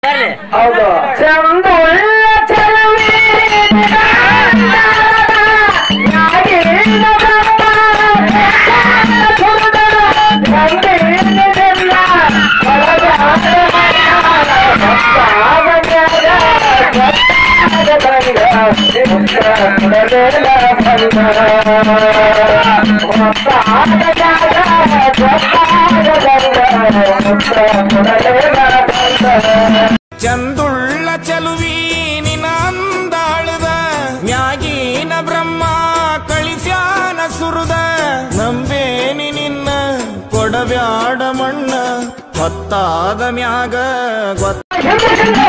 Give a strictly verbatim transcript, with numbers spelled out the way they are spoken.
ಹೌದು ಚಂದುಳ್ಳ ಚಲುವಿ ನಿನಂದಾಳದ ಮ್ಯಾಗಿನ ಬ್ರಹ್ಮ ಕಳಿಸ್ಯಾನ ಸುರುದ ನಂಬೇನಿ ನಿನ್ನ ಕೊಡಬ್ಯಾಡ ಮಣ್ಣ ಹೊತ್ತಾದ ಮ್ಯಾಗ ಗೊತ್ತ